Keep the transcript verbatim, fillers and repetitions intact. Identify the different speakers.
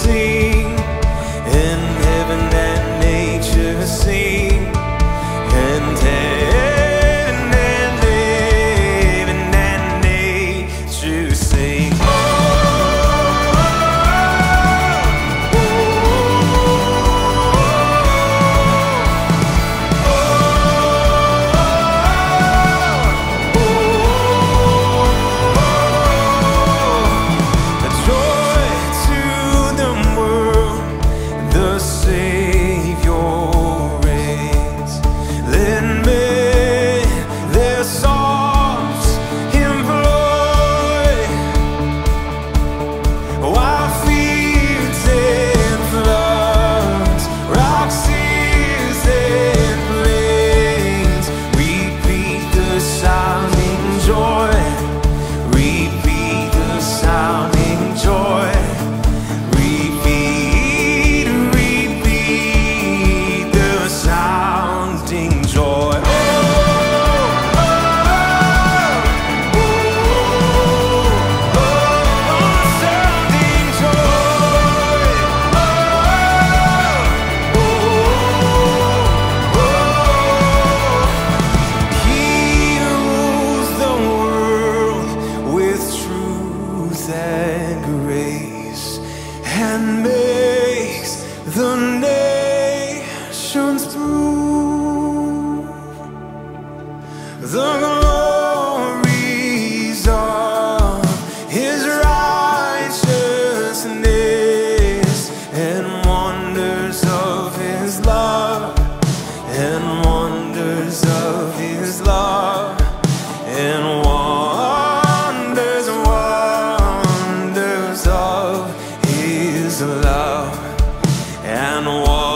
Speaker 1: sing, and heaven and nature sing, and heaven and heaven and nature sing. And grace, and makes the nations prove the glories of his righteousness, and wonders of his love, and wonders of his love, and wonders, wonders of his love, and one